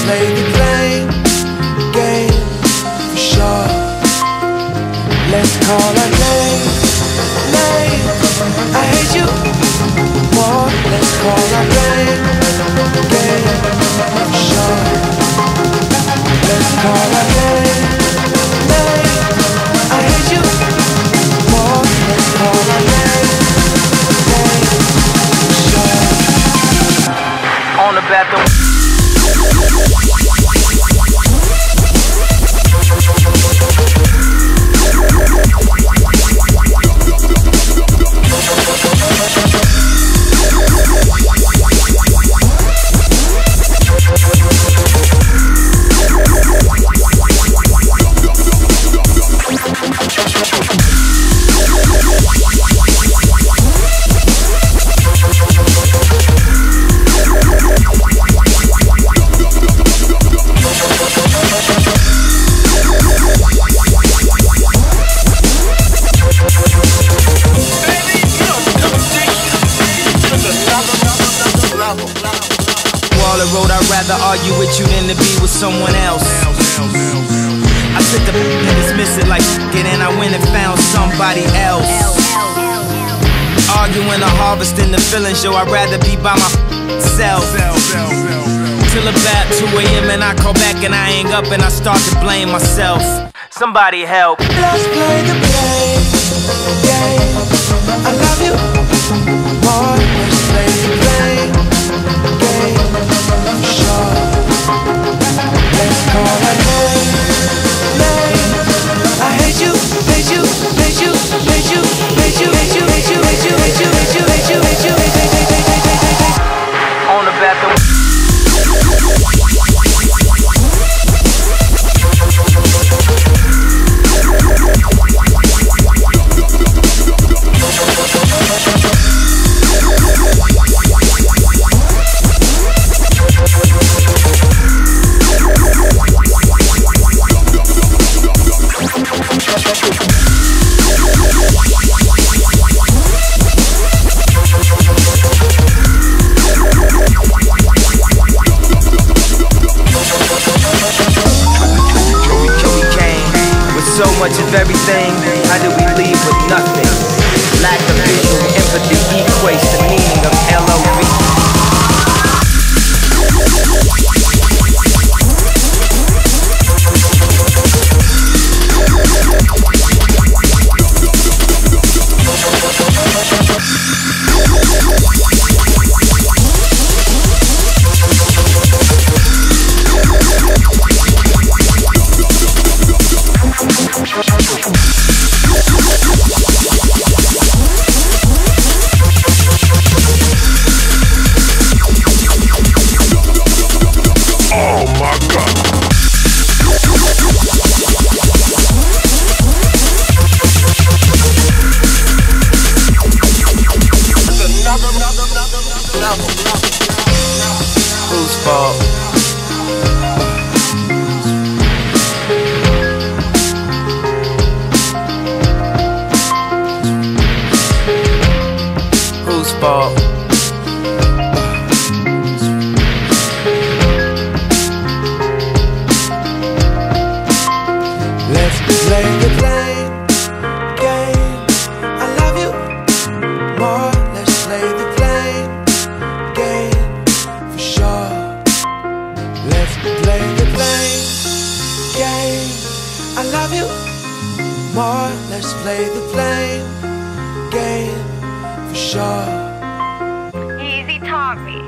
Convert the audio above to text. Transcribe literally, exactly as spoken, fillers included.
play the blame game for sure. Let's call our name, name. I hate you more. Let's call our name game for sure. Let's call our name, name. I hate you more. Let's call our name game for sure. On the bathroom. Road, I'd rather argue with you than to be with someone else. I took the and dismiss it like it, and I went and found somebody else. Arguing or harvesting the feelings, yo, I'd rather be by myself. Till about two A M and I call back and I hang up and I start to blame myself. Somebody help. Let's play the blame game. I love you more. Let's play the blame game for sure. Let's call our name, name. I hate you, hate you, hate you, hate you, hate you, hate you, hate you, hate you, hate you, hate you, hate you, hate you, hate you, hate you, hate you. On the bathroom. So much of everything, how do we leave with nothing? Lack of visual empathy equates the meaning of L O V. Whose fault? Whose fault? Let's play the blame game. I love you more. Let's play the blame game for sure. Let's play the blame game. I love you more. Let's play the blame game for sure. Easy talk me.